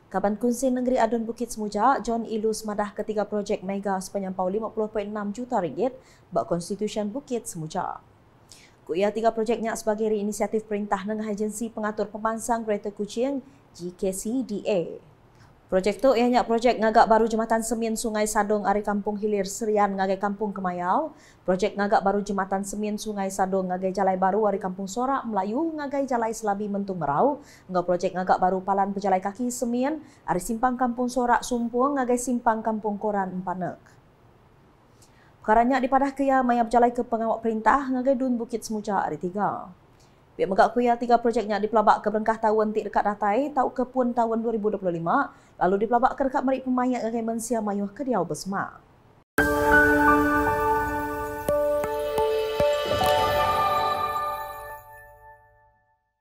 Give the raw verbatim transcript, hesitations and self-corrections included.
Kaban Kunsin Negeri Adun Bukit Semuja, John Ilus madah ketiga projek mega sepenyampau lima puluh perpuluhan enam juta ringgit bak Konstitusi Bukit Semuja. Kuia tiga projeknya sebagai inisiatif perintah dengan agensi pengatur pemansang Greater Kuching G K C D A. Projek tu ianya projek ngagak baru jembatan semen Sungai Sadong ari Kampung Hilir Serian ngagai Kampung Kemayau, projek ngagak baru jembatan semen Sungai Sadong ngagai Jalai Baru ari Kampung Sorak Melayu ngagai Jalai Selabi Mentung Merau, ngau projek ngagak baru Palan Pejalai Kaki Semen ari Simpang Kampung Sorak Sumpuang ngagai Simpang Kampung Koran Empanek. Perkaranya dipadah kia maya berjalai ke pengawak perintah ngagai Dun Bukit Semuja ari tiga. Pihak megak kuya tiga projeknya dipelabak ke Berengkah tahun ti dekat datai tau ke pun tahun dua ribu dua puluh lima lalu dipelabak ke dekat merik pemayat ngagai Mensia Mayuh ke Diau Besma.